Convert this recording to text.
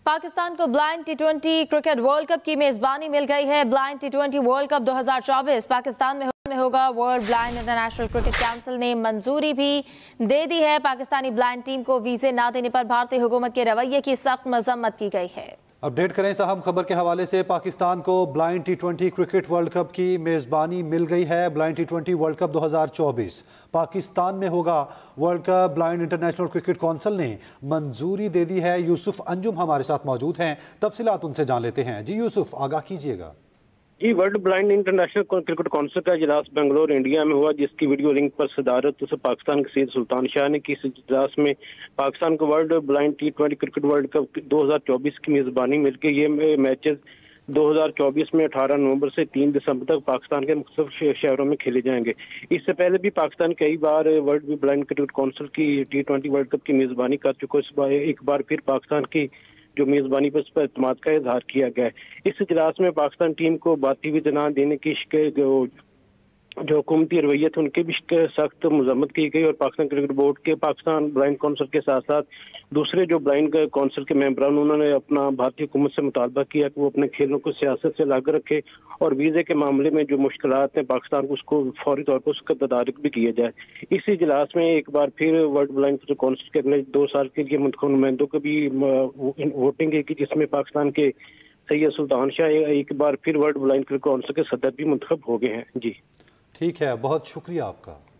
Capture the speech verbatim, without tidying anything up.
पाकिस्तान को blind T twenty cricket world cup की मेजबानी मिल गई है। Blind T twenty world cup दो हज़ार चौबीस पाकिस्तान में में होगा। World blind international cricket council ने मंजूरी भी दे दी है। पाकिस्तानी ब्लाइंड टीम को वीजे ना देने पर भारतीय हुकूमत के रवैये की सख्त मजम्मत की गई है। अपडेट करें इस अहम खबर के हवाले से। पाकिस्तान को blind T twenty cricket world cup की मेज़बानी मिल गई है। Blind T twenty world cup दो हज़ार चौबीस पाकिस्तान में होगा। World cup blind international cricket council ने मंजूरी दे दी है। यूसुफ अंजुम हमारे साथ मौजूद हैं, तफसीलात उनसे जान लेते हैं। जी यूसुफ, आगाह कीजिएगा। जी, world blind international cricket council का इजलास बेंगलोर इंडिया में हुआ, जिसकी वीडियो लिंक पर सदारत पाकिस्तान के सैयद सुल्तान शाह ने की। इस इजलास में पाकिस्तान को world blind T twenty cricket world cup दो हज़ार चौबीस की मेजबानी मिल गई। ये मैचेस दो हज़ार चौबीस में अठारह नवंबर से तीन दिसंबर तक पाकिस्तान के मुख्तलिफ शहरों में खेले जाएंगे। इससे पहले भी पाकिस्तान कई बार वर्ल्ड ब्लाइंड क्रिकेट काउंसिल की टी ट्वेंटी वर्ल्ड कप की मेजबानी कर चुका है। इस बार एक बार फिर पाकिस्तान की जो मेजबानी पर उस पर एतमाद का इजहार किया गया है। इस इजलास में पाकिस्तान टीम को बाती हुई जना देने की शिकायत जो जो हुकूमती रवैये थे उनके भी सख्त मजम्मत की गई। और पाकिस्तान क्रिकेट बोर्ड के पाकिस्तान ब्लाइंड काउंसिल के साथ साथ दूसरे जो ब्लाइंड काउंसिल के मेंबरान उन्होंने अपना भारतीय हुकूमत से मुतालबा किया कि वो अपने खेलों को सियासत से अलग रखे और वीज़े के मामले में जो मुश्किलात हैं पाकिस्तान को उसको फौरी तौर पर उसका तदारक भी किया जाए। इस इजलास में एक बार फिर वर्ल्ड ब्लाइंड काउंसिल के अपने दो साल के लिए मुंतखब नुमाइंदों को भी वोटिंग की, जिसमें पाकिस्तान के सैयद सुल्तान शाह एक बार फिर वर्ल्ड ब्लाइंड काउंसिल के सदर भी मुंतखब हो गए हैं। जी ठीक है, बहुत शुक्रिया आपका।